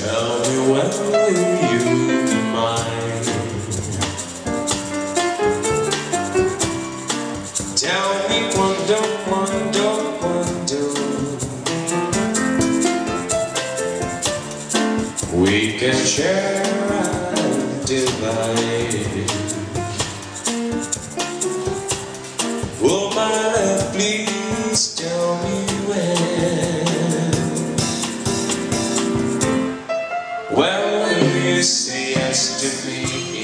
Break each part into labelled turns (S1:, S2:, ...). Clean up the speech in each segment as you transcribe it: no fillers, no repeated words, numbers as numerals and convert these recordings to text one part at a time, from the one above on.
S1: Tell me when will you be mine? Tell me quando, quando, quando we can share and divide. Oh my love, please tell me when will you say yes to me?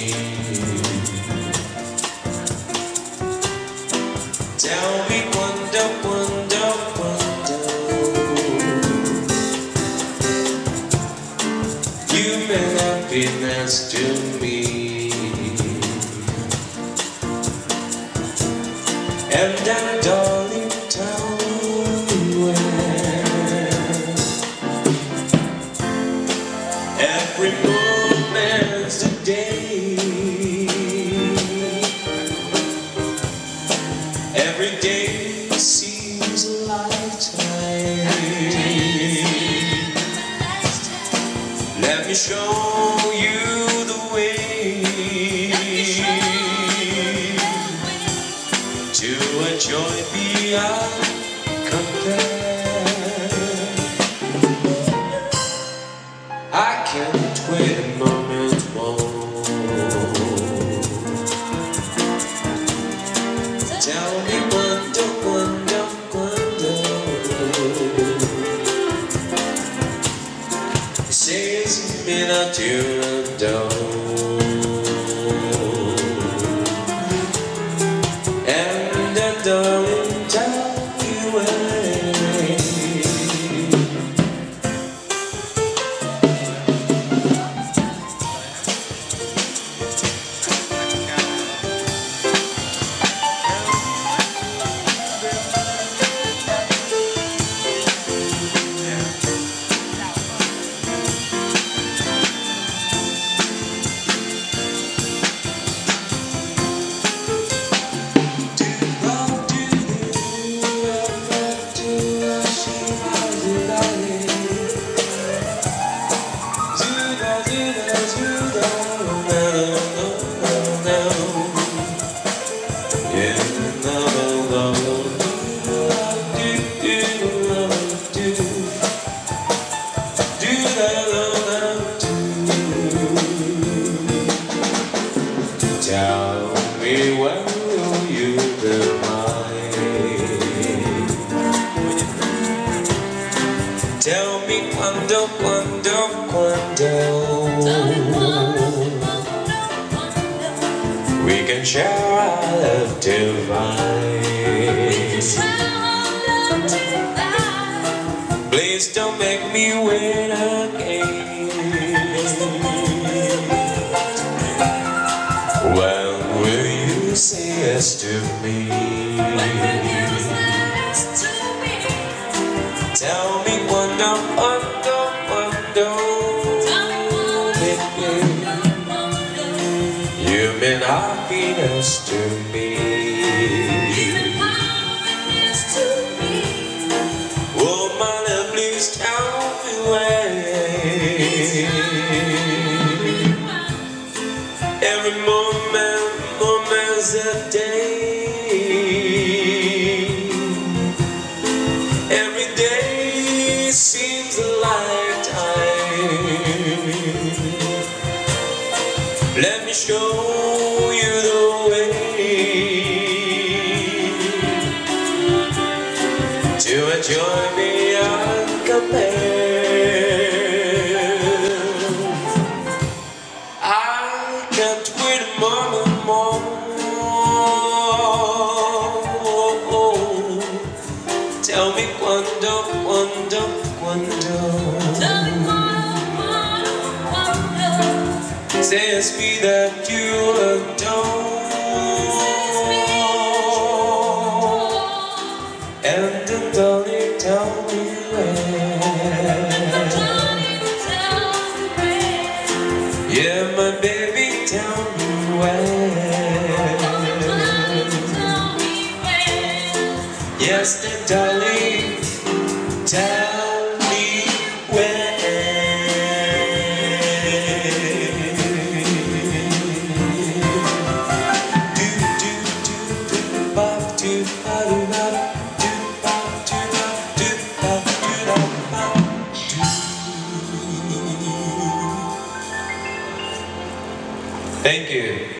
S1: Tell me quando, quando, quando you meant happiness to me. And then darling, tell me when. Every moment's a day, every day seems a lifetime. Let me show you the way to a joy beyond compare. I can't wait a moment more. Tell me quando, quando, quando say it's a minute to adore. And then darling, tell me when. Tell me when will you be mine? Tell me quando, quando, quando we can share our love divine. Please don't make me wait again. When will you say yes to me? Tell me quando, quando, quando you mean happiness to me. Oh my love, please tell me when. Every moment's a day, every day seems a lifetime. Let me show you the way to a joy beyond compare. I can't wait a moment more. Tell me quando, quando, quando. Say it's me that you adore. And then darling, tell me when. Yeah, my baby, tell me when. Yes, then darling, tell me when. Thank you.